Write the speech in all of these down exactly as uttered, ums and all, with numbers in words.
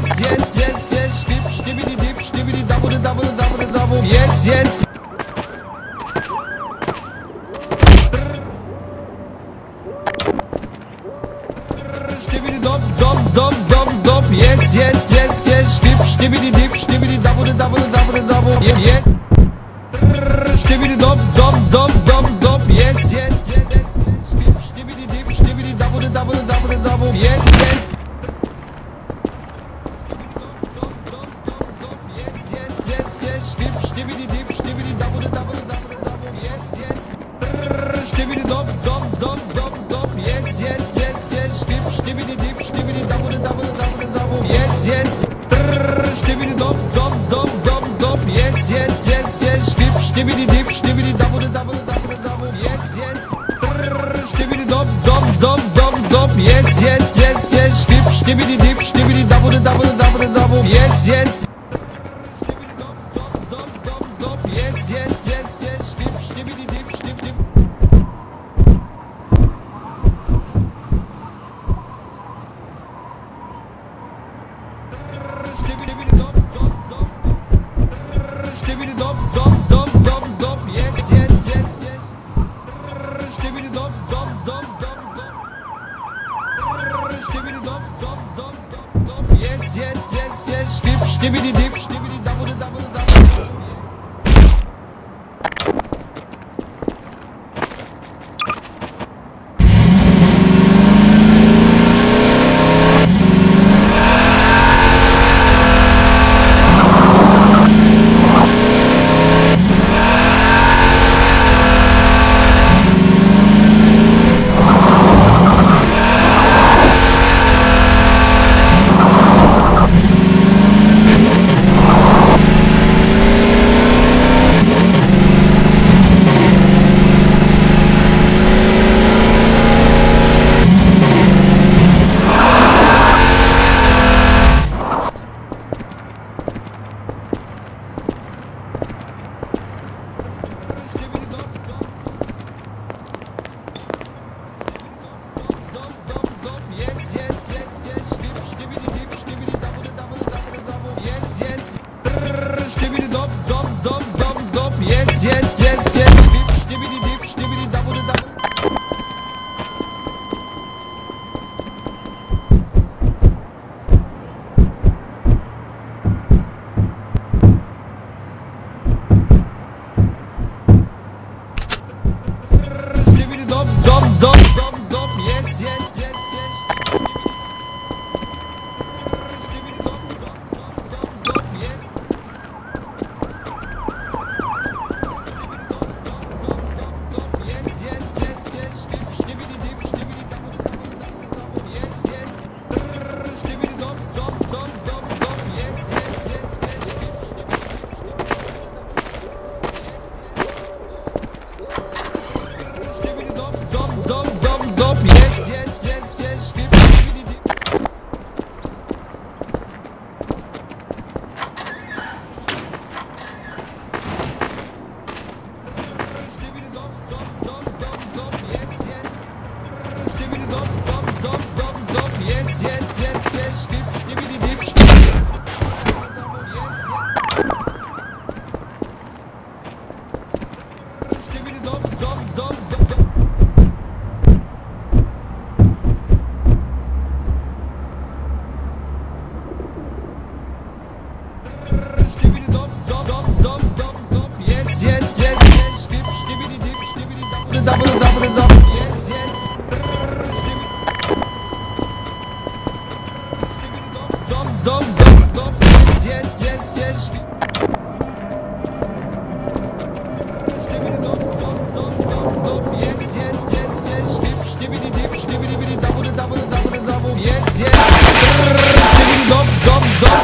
Yes, yes, yes, yes. Stip, stibbidi, dip, stibbidi, double, double, double, double. Yes, yes. Stibbidi, dop, dop, dop, dop, dop. Yes, yes, yes, yes. Stip, stibbidi, dip, stibbidi, double, double, double, double. Yes, yes. Stibbidi, dop, dop, dop, dop, dop. Yes, yes, yes, yes. Stip, stibbidi, dip, stibbidi, double, double, double, double. Yes, yes. Stip, stibbidi, dip, stibbidi, double, double, double, double. Yes, yes. Stibbidi, dop, dop, dop, dop, dop. Yes, yes, yes, yes. Stip, stibbidi, dip, stibbidi, double, double, double, double. Yes, yes. Stibbidi, dop, dop, dop, dop, dop. Yes, yes, yes, yes. Stip, stibbidi, dip, stibbidi, double, double, double, double. Yes, yes. Stibbidi, dop, dop, dop, dop, dop. Yes, yes, yes, yes. Stip, stibbidi, dip, stibbidi, double, double, double, double. Yes, yes. Yes, yes, yes, yes, stip, stibbidi, dip, stip, dip. Stibbidi, dop, dop, dop. Stibbidi, dop, dop, dop, dop, dop. Yes, yes, yes, yes. Stibbidi, dop, dop, dop, dop, dop. Stibbidi, dop, dop, dop, dop, dop. Yes, yes, yes, yes. Stip, stibbidi, dip, stibbidi, double, double, double. Yes, yes, yes, yes. Stip, stibbidi, dip, stibbidi, double, double. Stibbidi, dop, dop, dop, dop, dop. Yes, yes, yes, yes. Stibbidi, dop, dop, dop, dop, dop. Yes. Yes, yes, yes, yes, stip, stibbidi, dip. Stibbidi, dop, dop, dop, dop, dop. Yes, yes. Stibbidi, dop, dop, dop, dop, dop. Yes, yes, yes, yes. Stip, stibbidi, dip, stibbidi. Yes, yes. Stibbidi, dop, dop, dop, dop, dop. Yes, yes, yes, yes. Stip, stibbidi, dip, stibbidi, double, double, double, double. Yes, yes. Stibbidi, dop, dop, dop, dop, dop. Yes, yes, yes, yes. Stibbidi, dop, dop, dop, dop, dop. Yes, yes, yes, yes. Stip, stibbidi, dip, stibbidi, double, double, double, double. Yes, yes. Stibbidi, dop, dop, dop.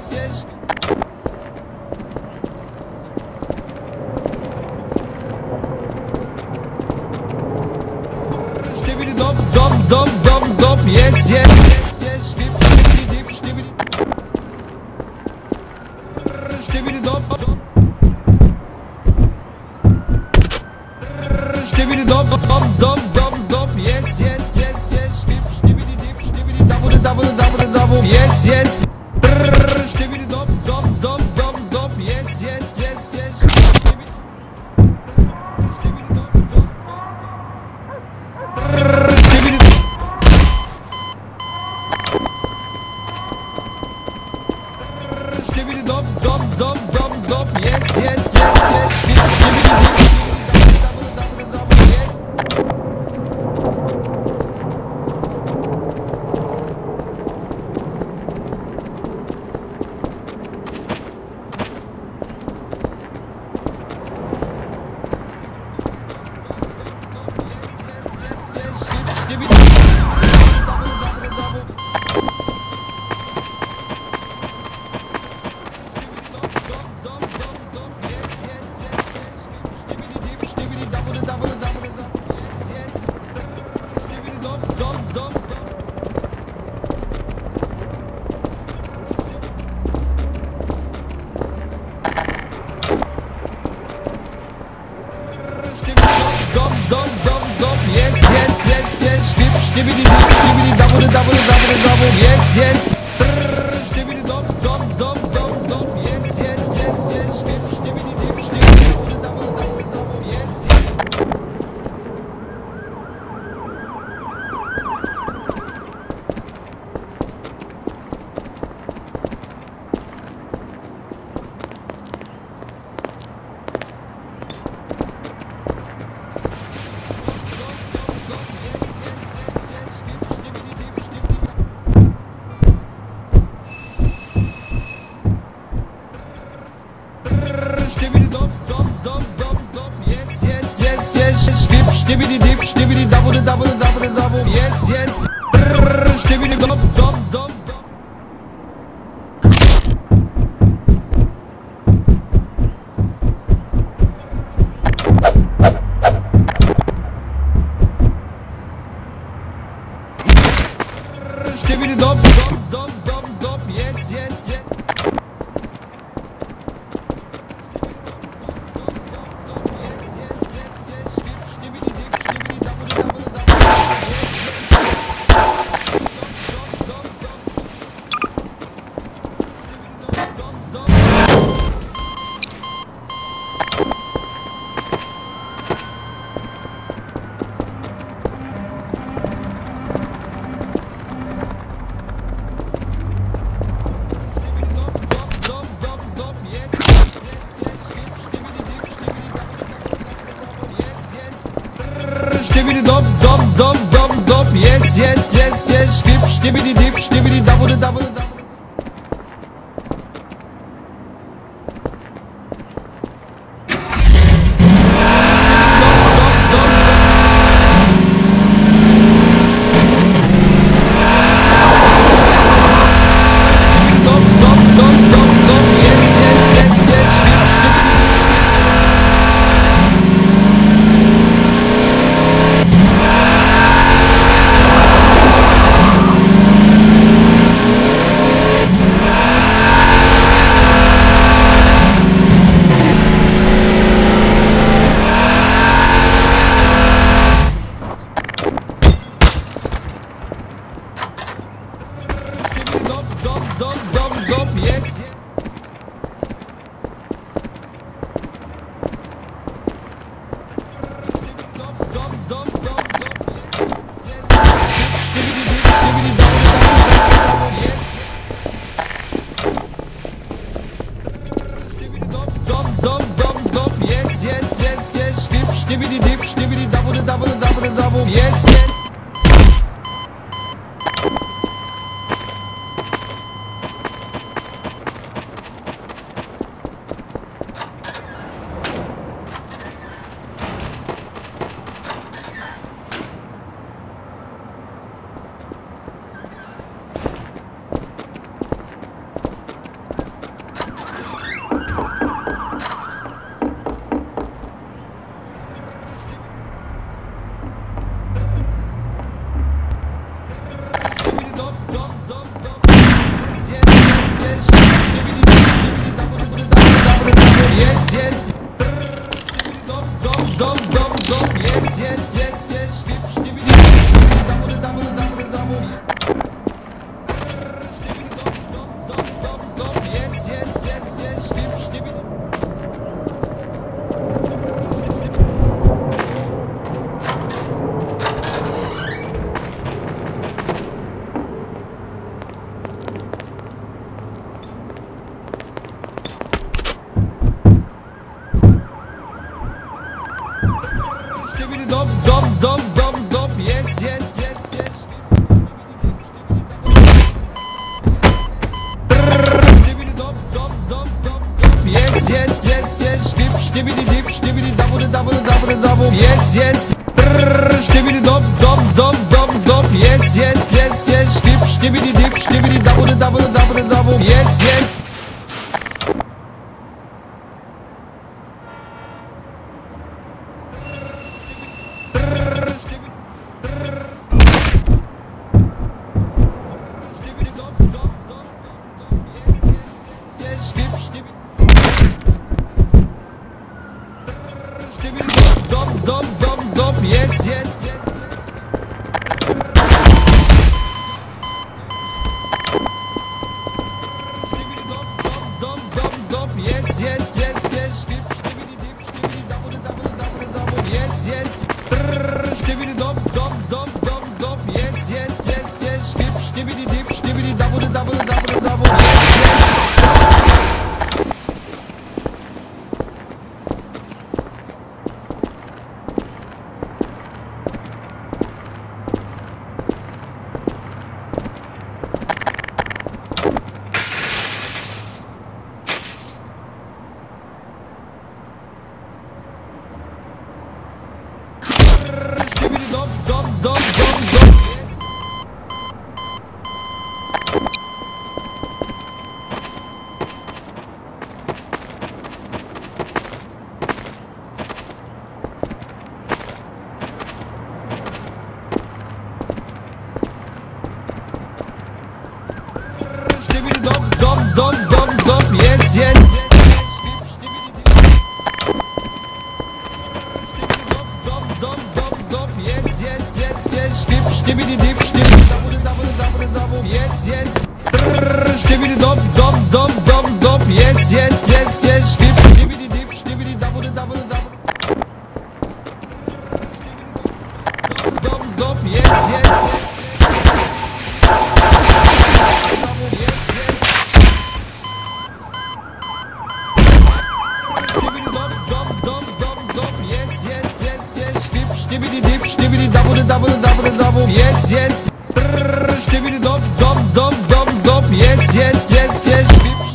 yes, yes. Stibidi dop, dop, dop, dop, dop, yes, yes, yes, yes. Stib, stibidi dip, stibidi. Stibidi dop, dop. Stibidi dop, dop, dop, dop, dop, yes, yes, yes, yes. Stib, stibidi dip, stibidi double, double, double, double, yes, yes. Stibidi dop, dop, dop, dop, dop, yes, yes, yes, yes. Stibidi, stibidi dop, dop, dop. Stibidi, stibidi dop, dop, dop, dop, dop, yes, yes, yes, yes. Stib, stibidi dip, double, double, double, yes. Stibidi dip, stibidi double, double, double, double, yes, yes. Stibidi dop, dop, dop, dop, dop, yes, yes, yes, yes. Stib, stibidi dip, stibidi double, double, double, double, yes, yes. Stibidi dop, dop, dop, dop, dop, yes, yes, yes, yes. Stib, stibidi dip, stibidi double, double, double, double, yes, yes. Stibidi dop, dop, dop, dop. Stibidi dop, dop, dop, dop, dop, yes, yes, yes. Stibidi dop, dop, dop, dop, dop, yes, yes, yes, yes. Stib, stibidi dip, stibidi double, double, double. Dop, dop, dop, yes, yes. Dop, dop, dop, dop, dop, yes, yes. Dop, dop, dop, dop, dop, yes, yes, yes, yes. Stib, stibidi dip, stibidi double, double, double, double, yes, yes. dop, dop, dop, dop, yes, yes, yes, yes. Stibidi dop, dop, dop, dop, dop, yes, yes, yes, yes. Stib, stibidi dip, stibidi double, double, double, double, yes, yes. Stibidi dop, dop, dop, dop, dop, yes, yes, yes, yes. Stib, stibidi dip, stibidi double, double, double, double, yes, yes. Dop, dop, dop, dop, yes, yes, yes. Dop, dop, dop, yes, yes, yes, yes. Stip, stibidi dip, stibidi double, double, double, double, yes, yes. Stibidi dop, dop, dop, dop, dop, yes, yes, yes, yes. Stip, stibidi dip, stibidi double, double, double, double, yes, yes. Dop, dop, dop, dop, dop. Dop, dop, dop, dop, dop, yes, yes. Dop, dop, dop, dop, yes, yes, yes, yes. Stip, stibidi dip, stibidi double, double, double, double, yes, yes. Stibidi dop, dop, dop, dop, dop, yes, yes, yes, yes. Stip, stibidi dip, stibidi double, double, double. Dop, dop, dop, yes, yes. Stibidi dip, stibidi double, double, double, double, yes, yes. Stibidi dop, dop, dop, dop, dop, yes, yes, yes, yes.